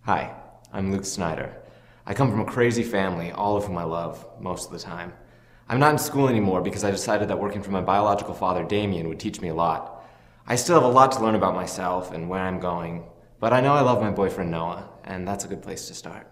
Hi, I'm Luke Snyder. I come from a crazy family, all of whom I love, most of the time. I'm not in school anymore because I decided that working for my biological father, Damien, would teach me a lot. I still have a lot to learn about myself and where I'm going, but I know I love my boyfriend, Noah, and that's a good place to start.